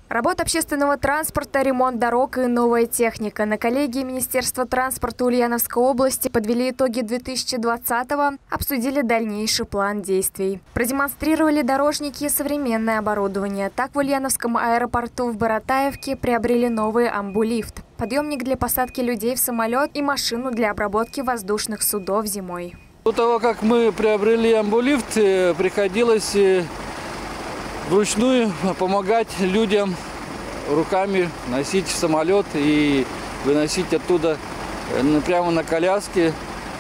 Работа общественного транспорта, ремонт дорог и новая техника. На коллегии Министерства транспорта Ульяновской области подвели итоги 2020-го, обсудили дальнейший план действий. Продемонстрировали дорожники и современное оборудование. Так в Ульяновском аэропорту в Баратаевке приобрели новый амбулифт, подъемник для посадки людей в самолет и машину для обработки воздушных судов зимой. До того, как мы приобрели амбулифт, приходилось вручную помогать людям руками носить в самолет и выносить оттуда прямо на коляске.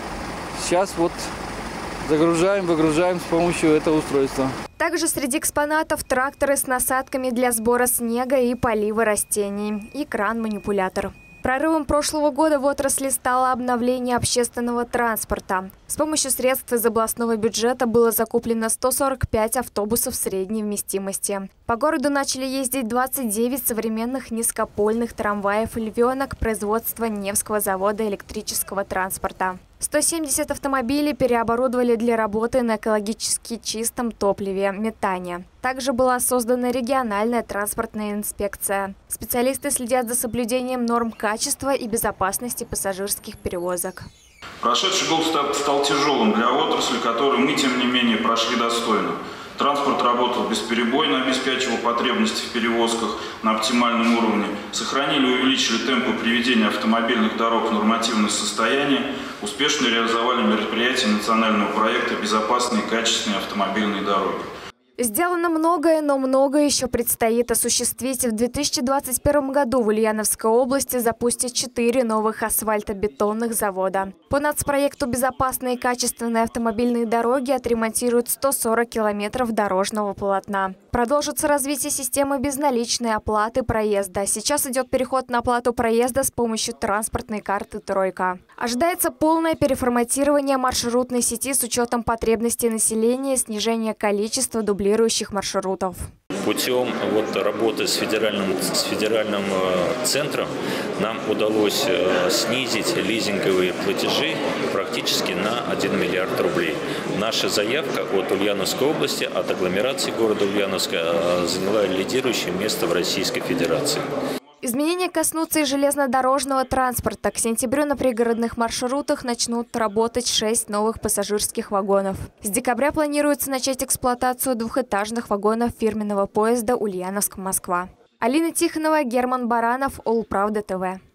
Сейчас вот загружаем, выгружаем с помощью этого устройства. Также среди экспонатов тракторы с насадками для сбора снега и полива растений и кран-манипулятор. Прорывом прошлого года в отрасли стало обновление общественного транспорта. С помощью средств из областного бюджета было закуплено 145 автобусов средней вместимости. По городу начали ездить 29 современных низкопольных трамваев «Львенок» производства Невского завода электрического транспорта. 170 автомобилей переоборудовали для работы на экологически чистом топливе – метане. Также была создана региональная транспортная инспекция. Специалисты следят за соблюдением норм качества и безопасности пассажирских перевозок. Прошедший год стал тяжелым для отрасли, который мы, тем не менее, прошли достойно. Транспорт работал бесперебойно, обеспечивал потребности в перевозках на оптимальном уровне. Сохранили и увеличили темпы приведения автомобильных дорог в нормативное состояние. Успешно реализовали мероприятия национального проекта «Безопасные и качественные автомобильные дороги». Сделано многое, но многое еще предстоит осуществить. В 2021 году в Ульяновской области запустят 4 новых асфальтобетонных завода. По нацпроекту «Безопасные и качественные автомобильные дороги» отремонтируют 140 километров дорожного полотна. Продолжится развитие системы безналичной оплаты проезда. Сейчас идет переход на оплату проезда с помощью транспортной карты «Тройка». Ожидается полное переформатирование маршрутной сети с учетом потребностей населения и снижение количества дублирующих маршрутов. Путем работы с федеральным центром нам удалось снизить лизинговые платежи практически на 1 миллиард рублей. Наша заявка от Ульяновской области, от агломерации города Ульяновска заняла лидирующее место в Российской Федерации. Изменения коснутся и железнодорожного транспорта. К сентябрю на пригородных маршрутах начнут работать 6 новых пассажирских вагонов. С декабря планируется начать эксплуатацию двухэтажных вагонов фирменного поезда Ульяновск-Москва. Алина Тихонова, Герман Баранов, Улправда ТВ.